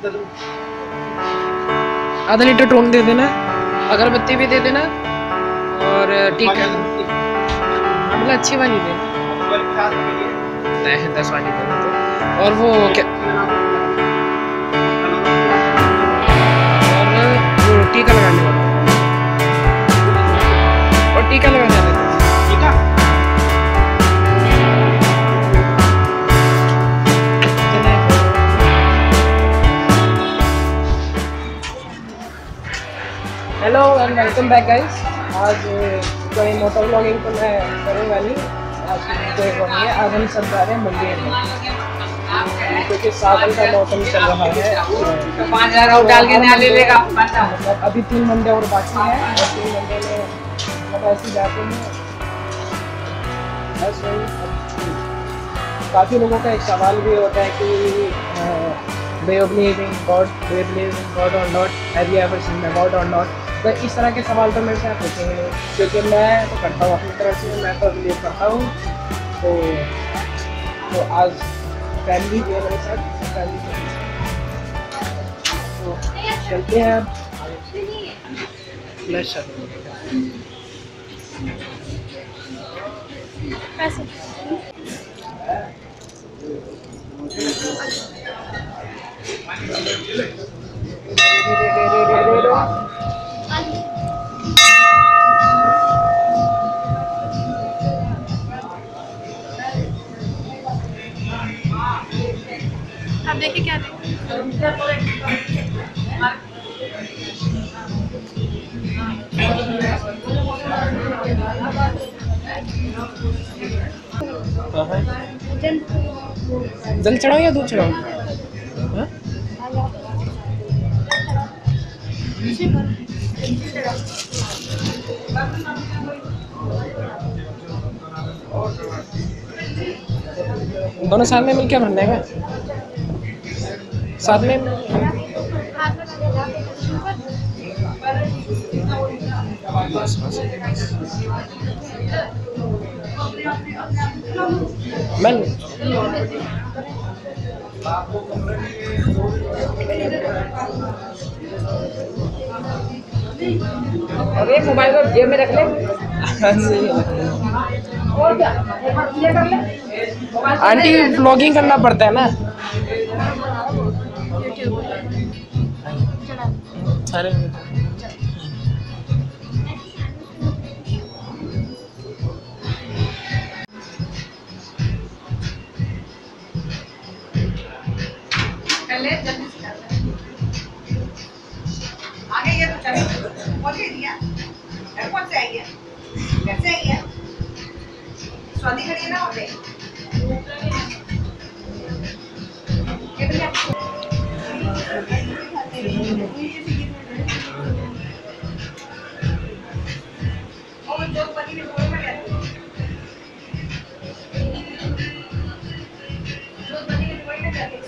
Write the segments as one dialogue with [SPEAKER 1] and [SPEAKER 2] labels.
[SPEAKER 1] आधा litre tone दे देना, अगरबत्ती भी दे देना और टीका मतलब अच्छी वाली दे 10 वाली दे तो। और वो क्या और वो टीका लगाने वाला और टीका लगाने वाला टीका hello and welcome back guys. आज कोई मोटर व्लॉगिंग तो मैं करूँगा नहीं, आज तो एक वही है। आज हम सब जा रहे हैं मंदिर में क्योंकि सावन का मौसम चल रहा है।
[SPEAKER 2] 5000 डाल के नया ले लेगा।
[SPEAKER 1] मतलब अभी 3 मंडे और बाकी हैं और 3 मंडे में मतलब ऐसे जाते हैं। बस वही काफ़ी लोगों का एक सवाल भी होता है कि do you believe in God? Do you believe in God or not? Have you ever seen a God or not? तो इस तरह के सवाल तो मेरे से पूछेंगे क्योंकि मैं तो करता हूँ अपनी तरफ से, मैं तो बिलीव करता हूँ। तो आज फैमिली भी है मेरे साथ, फैमिली तो चलते हैं अब फ्लैश
[SPEAKER 3] अब देखिए क्या
[SPEAKER 1] जल चढ़ाओ या दूध चढ़ाओ? दोनों साथ में मिलकर भरने का, साथ में मैं
[SPEAKER 2] अरे मोबाइल को जेब में रख ले। और क्या ये कर ले।
[SPEAKER 1] आंटी व्लॉगिंग करना पड़ता है ना। अरे
[SPEAKER 2] जल्दी से आगे ये तो चले पहुंच दिया। कौन से आई है? कैसे आई है? स्वादी खड़ी है ना होते और जो पति ने बोल में कहते जो पति ने बोल में कहते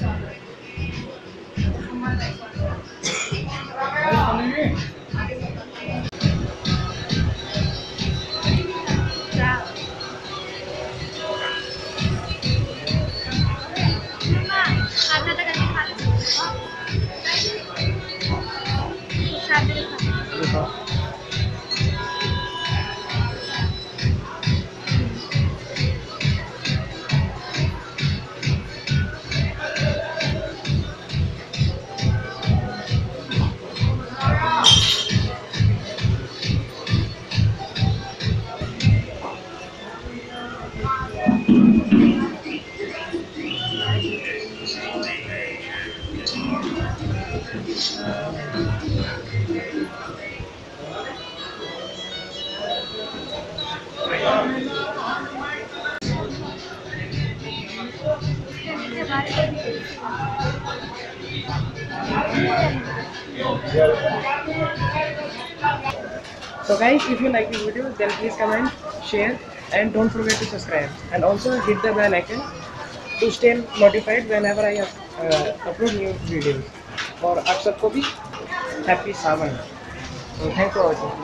[SPEAKER 1] So guys, if you like this video, then please comment, share and don't forget to subscribe and also hit the bell icon to stay notified whenever I upload new videos. और आप सबको भी happy Sawan. So thanks for watching.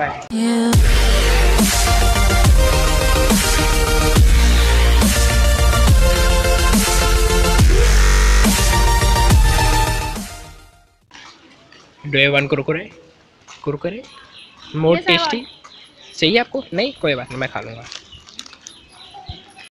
[SPEAKER 1] Bye. Do you want Kurkure? Kurkure more
[SPEAKER 3] Yes, I
[SPEAKER 1] tasty चाहिए आपको? नहीं कोई बात नहीं, मैं खा लूँगा।